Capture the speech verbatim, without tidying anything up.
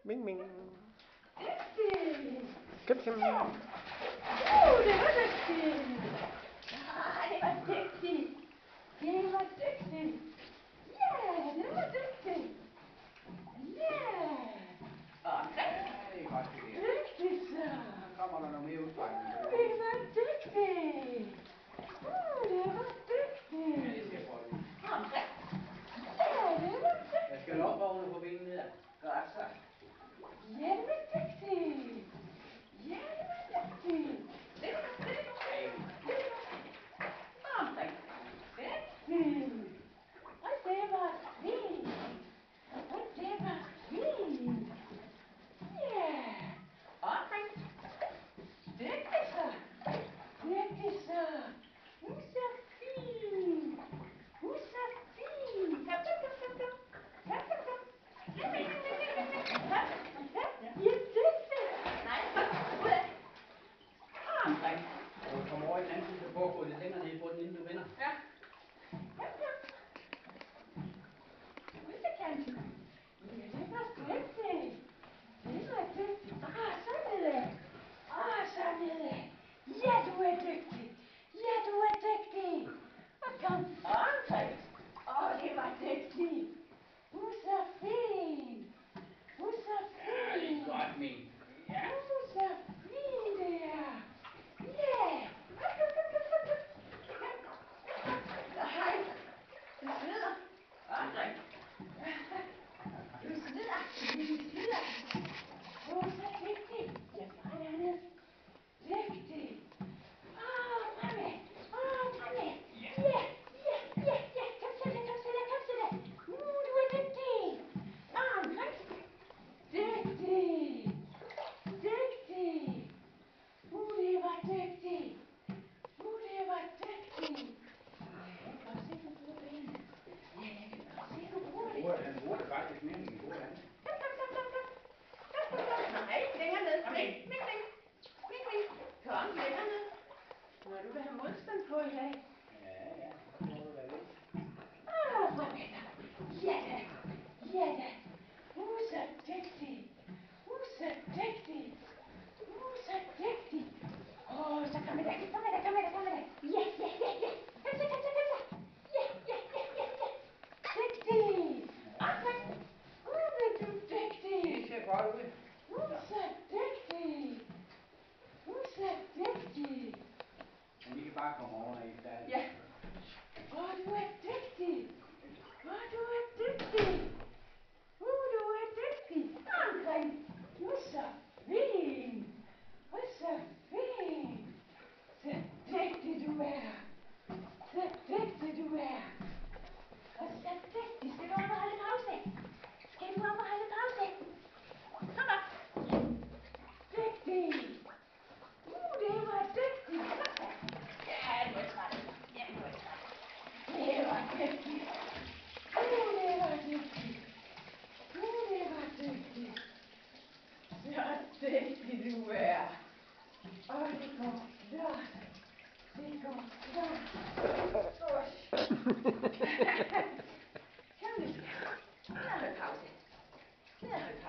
Ming Ming. Dygtig! Kom, kom. Ja. Uh, det var dygtigt! Ah, det var dygtigt! Det var dygtigt! Ja, det var dygtigt! Ja! Og Det er godt det der. dygtigt så! Så kommer der noget mere udstrækning. Uh, det var dygtigt! Uh, det var dygtigt! Ja, det ser godt ud. Omkring! Ja, det var dygtigt! Jeg skal nok vågne på benene der. Godt så. Ja, det var dygtigt! Ja, det var dygtigt! Det er godt, det er godt, det er godt. Omkring! Dygtigt! Og det var fint! Og det var fint! Ja! Omkring! Dygtigt så! Dygtigt så! Nu så fint! Nu så fint! Kom, kom, kom, kom, kom! Kom, kom, kom! Kom, kom, kom! Ja, dygtigt! Nej, kom, ud af! Omkring! Og du kommer over i den anden side, så prøv at gå lidt længere ned i bunden, inden du vender. Ja. Kom, kom! Udsekanten! Ja, det var dygtigt! Det var dygtigt! Ah, så nedad! Ah, så nedad! Ja, du er dygtig! Ja, du er dygtig! Og kom omkring! Åh, det var dygtigt! Du er så fin! Du er så Ja, det fin! er godt, Ming. Ja. Du er så fin, det er! Ja! Kom, kom, kom, kom, kom, kom! Kom! Nej! Du slider! Omkring! Du slider! Du slider! Du er så dygtig! Ja, bare dernede! Dygtig! Åh, fremme! Åh, fremme! Ja, ja, ja, ja! Kom så der, kom så der, kom så der! Uh, du er dygtig! Omkring! Dygtig! Dygtig! Uh, det var dygtigt! Uh, det var dygtigt! Jeg kan godt se, du bruger benene. Ja, jeg kan godt se, du bruger det. Bruger- Han bruger det faktisk mere, end min gode hand. Kom, kom, kom, kom, kom. Kom, kom, kom. Nej, længere ned. Kom Ming, ind. ming, ming. Ming, ming. Kom, længere ned. Må du da have modstand på i dag? Ja, ja. Så må du være lidt. Åh, Rebecca. Ja da. Ja da. Uh, så dygtig. Uh, så dygtig. Uh, så dygtig. Åh, så kom med dig. Kom med dig, kom med dig, kom med dig. Ja, ja, ja, ja. Kom så, kom så, kom så. Ja, ja, ja, ja, ja. Dygtig. Omkring. Uh, hvor er du dygtig. Det ser godt ud. Du er så dygtig! Du er så dygtig! Men vi kan bare komme over, når I er færdige. Ja. Åh, du er dygtig! Åh, du er dygtig! Uh, du er dygtig! Omkring! Du er så fin! Og så fin! Så dygtig du er! Så dygtig du er! Og så dygtig! Skal du op og holde pause? Skal du op og holde pause? Kom op! Dygtig! Uh, det var dygtigt! Ja, du er træt. Ja, du er træt. Det var dygtigt! Uh, det var dygtigt! Uh, det var dygtigt! Så dygtig du er! Og det går flot! Det går flot! Ush! Kom nu, skat. Ned og hold pause. Ned og hold